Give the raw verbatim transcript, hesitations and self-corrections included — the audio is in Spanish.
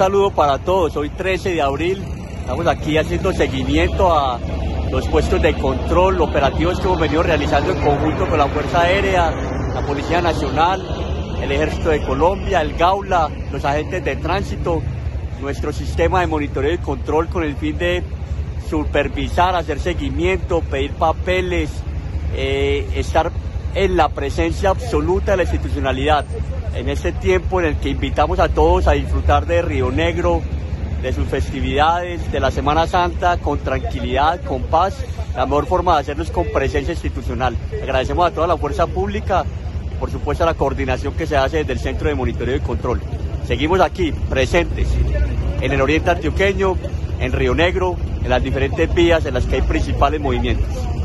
saludo para todos. Hoy trece de abril, estamos aquí haciendo seguimiento a los puestos de control, operativos que hemos venido realizando en conjunto con la Fuerza Aérea, la Policía Nacional, el Ejército de Colombia, el Gaula, los agentes de tránsito, nuestro sistema de monitoreo y control con el fin de supervisar, hacer seguimiento, pedir papeles, eh, estar en la presencia absoluta de la institucionalidad. En este tiempo en el que invitamos a todos a disfrutar de Río Negro, de sus festividades, de la Semana Santa, con tranquilidad, con paz, la mejor forma de hacerlo es con presencia institucional. Agradecemos a toda la fuerza pública, por supuesto a la coordinación que se hace desde el Centro de Monitoreo y Control. Seguimos aquí, presentes, en el oriente antioqueño, en Río Negro, en las diferentes vías en las que hay principales movimientos.